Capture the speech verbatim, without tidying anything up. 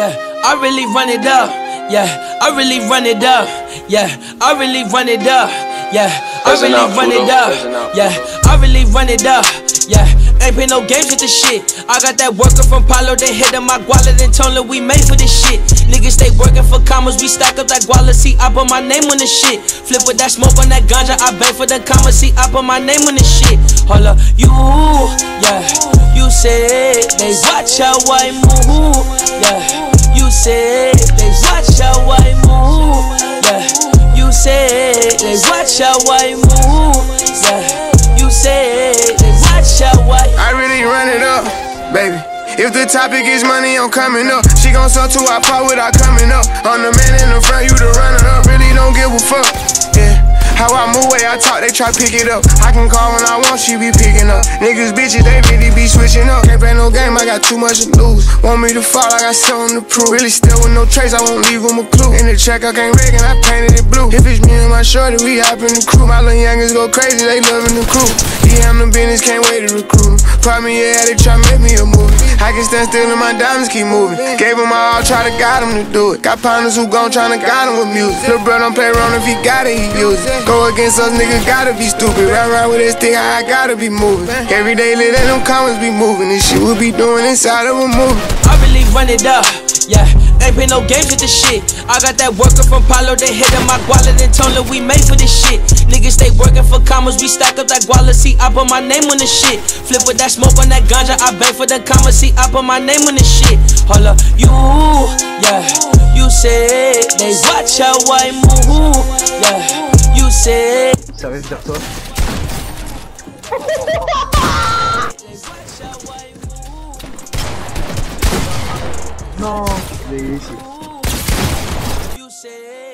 Yeah, I really run it up. Yeah, I really run it up. Yeah, I really run it up. Yeah, I really run it up. Yeah, I really run it up. Yeah, ain't been no games with this shit. I got that worker from Palo, they hit on my guala, then told her we made for this shit. Niggas stay working for commas, we stack up that guala, see I put my name on this shit. Flip with that smoke on that ganja, I bang for the commas, see I put my name on this shit. Hold up, you, yeah, you said they watch how I move. Yeah, you said they watch how I move. Yeah, you said they watch how I move. Yeah, you said they watch how I I really run it up, baby. If the topic is money, I'm coming up. She gon' sell to our part without coming up. I'm the man in the front, you the runner up. Really don't give a fuck, yeah. How I move, way I talk, they try pick it up. I can call when I want, she be picking up. Niggas, bitches, they really be switching up. Can't play no game, I got too much to lose. Want me to fall, I got something to prove. Really still with no trace, I won't leave them a clue. In the track, I can't rig and I painted it blue. If it's me and my shorty, we hop in the crew. My little youngins go crazy, they loving the crew. Yeah, I'm the business, can't wait to recruit. Pop me, yeah, they try make me a movie. I can stand still and my diamonds keep moving. Gave them my all, try to guide them to do it. Got partners who gon' tryna guide them with music. Lil' bro don't play around, if he got it, he use it. Go against us, niggas gotta be stupid. Ride around with this thing, I gotta be moving. Every day, let them comments be moving. This shit we be doing inside of a movie. I really run it up, yeah. Ain't been no games with this shit. I got that worker from Palo, they hit on my guala, then told her we made for this shit. Niggas stay working for commas, we stack up that guala, see I put my name on this shit. Flip with that smoke on that ganja, I bang for the commas, see I put my name on this shit. Hold up, you, yeah, you said they watch how I move. Yeah, you said. Ça va vers toi. Non, il est ici. You said